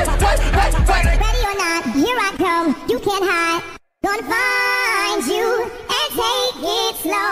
Ready or not, here I come, you can't hide. Gonna find you and take it slow.